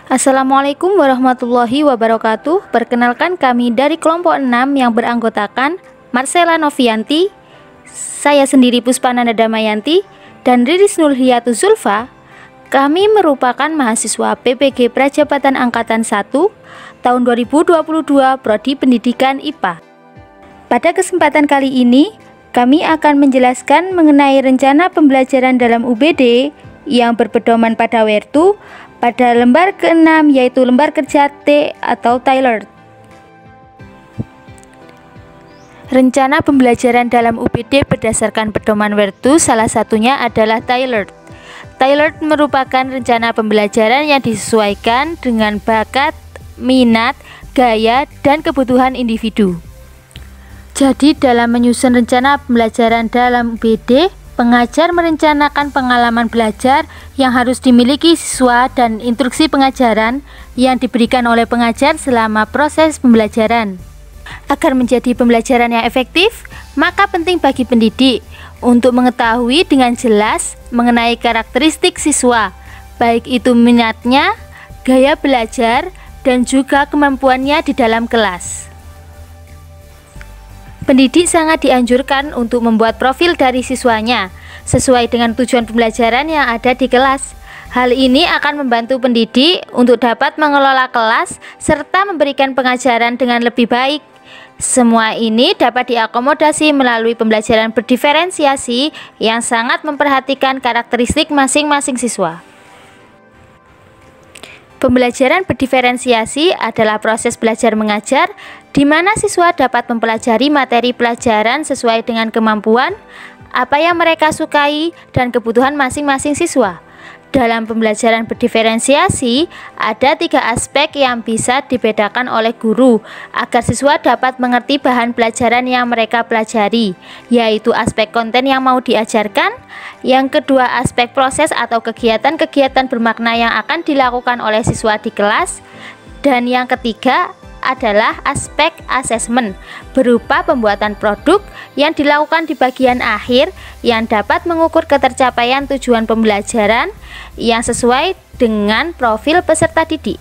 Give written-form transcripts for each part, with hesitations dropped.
Assalamualaikum warahmatullahi wabarakatuh. Perkenalkan, kami dari kelompok 6 yang beranggotakan Marcella Novianti, saya sendiri Puspananda Damayanti, dan Riris Nurhiyatu Zulfa. Kami merupakan mahasiswa PPG Prajabatan Angkatan 1 tahun 2022 Prodi Pendidikan IPA. Pada kesempatan kali ini, kami akan menjelaskan mengenai rencana pembelajaran dalam UBD yang berpedoman pada WERTU pada lembar ke-6, yaitu lembar kerja T atau tailored. Rencana pembelajaran dalam UBD berdasarkan pedoman WERTU salah satunya adalah tailored. Tailored merupakan rencana pembelajaran yang disesuaikan dengan bakat, minat, gaya, dan kebutuhan individu. Jadi dalam menyusun rencana pembelajaran dalam UBD, pengajar merencanakan pengalaman belajar yang harus dimiliki siswa dan instruksi pengajaran yang diberikan oleh pengajar selama proses pembelajaran. Agar menjadi pembelajaran yang efektif, maka penting bagi pendidik untuk mengetahui dengan jelas mengenai karakteristik siswa, baik itu minatnya, gaya belajar, dan juga kemampuannya di dalam kelas. Pendidik sangat dianjurkan untuk membuat profil dari siswanya sesuai dengan tujuan pembelajaran yang ada di kelas. Hal ini akan membantu pendidik untuk dapat mengelola kelas serta memberikan pengajaran dengan lebih baik. Semua ini dapat diakomodasi melalui pembelajaran berdiferensiasi yang sangat memperhatikan karakteristik masing-masing siswa. Pembelajaran berdiferensiasi adalah proses belajar mengajar di mana siswa dapat mempelajari materi pelajaran sesuai dengan kemampuan, apa yang mereka sukai, dan kebutuhan masing-masing siswa. Dalam pembelajaran berdiferensiasi, ada 3 aspek yang bisa dibedakan oleh guru agar siswa dapat mengerti bahan pelajaran yang mereka pelajari, yaitu aspek konten yang mau diajarkan, yang kedua aspek proses atau kegiatan-kegiatan bermakna yang akan dilakukan oleh siswa di kelas, dan yang ketiga adalah aspek asesmen berupa pembuatan produk yang dilakukan di bagian akhir yang dapat mengukur ketercapaian tujuan pembelajaran yang sesuai dengan profil peserta didik.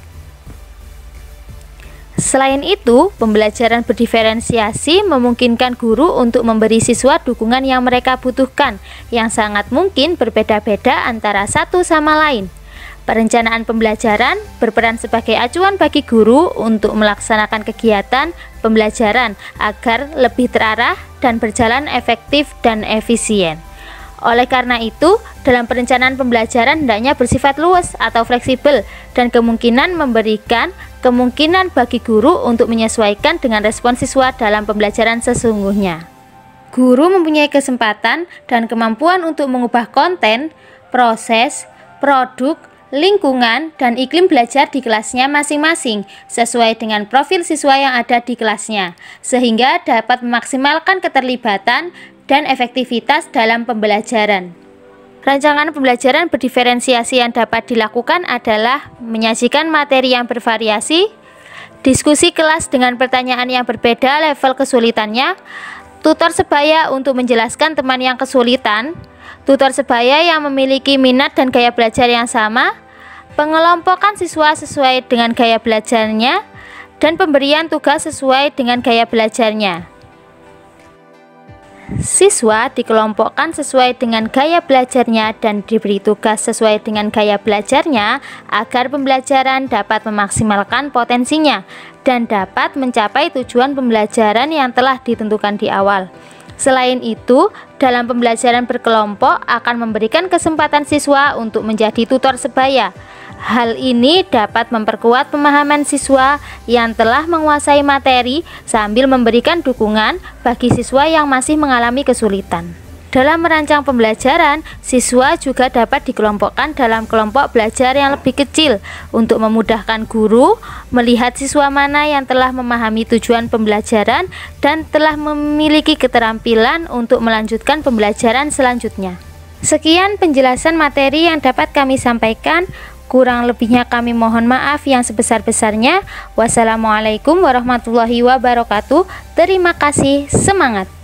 Selain itu, pembelajaran berdiferensiasi memungkinkan guru untuk memberi siswa dukungan yang mereka butuhkan yang sangat mungkin berbeda-beda antara satu sama lain. Perencanaan pembelajaran berperan sebagai acuan bagi guru untuk melaksanakan kegiatan pembelajaran agar lebih terarah dan berjalan efektif dan efisien. Oleh karena itu, dalam perencanaan pembelajaran hendaknya bersifat luas atau fleksibel dan memberikan kemungkinan bagi guru untuk menyesuaikan dengan respon siswa dalam pembelajaran sesungguhnya. Guru mempunyai kesempatan dan kemampuan untuk mengubah konten, proses, produk, lingkungan, dan iklim belajar di kelasnya masing-masing sesuai dengan profil siswa yang ada di kelasnya, sehingga dapat memaksimalkan keterlibatan dan efektivitas dalam pembelajaran. Rancangan pembelajaran berdiferensiasi yang dapat dilakukan adalah menyajikan materi yang bervariasi, diskusi kelas dengan pertanyaan yang berbeda level kesulitannya, tutor sebaya untuk menjelaskan teman yang kesulitan, tutor sebaya yang memiliki minat dan gaya belajar yang sama, pengelompokan siswa sesuai dengan gaya belajarnya, dan pemberian tugas sesuai dengan gaya belajarnya. Siswa dikelompokkan sesuai dengan gaya belajarnya dan diberi tugas sesuai dengan gaya belajarnya agar pembelajaran dapat memaksimalkan potensinya dan dapat mencapai tujuan pembelajaran yang telah ditentukan di awal. Selain itu, dalam pembelajaran berkelompok akan memberikan kesempatan siswa untuk menjadi tutor sebaya. Hal ini dapat memperkuat pemahaman siswa yang telah menguasai materi sambil memberikan dukungan bagi siswa yang masih mengalami kesulitan. Dalam merancang pembelajaran, siswa juga dapat dikelompokkan dalam kelompok belajar yang lebih kecil untuk memudahkan guru melihat siswa mana yang telah memahami tujuan pembelajaran dan telah memiliki keterampilan untuk melanjutkan pembelajaran selanjutnya. Sekian penjelasan materi yang dapat kami sampaikan. Kurang lebihnya kami mohon maaf yang sebesar-besarnya. Wassalamualaikum warahmatullahi wabarakatuh. Terima kasih, semangat.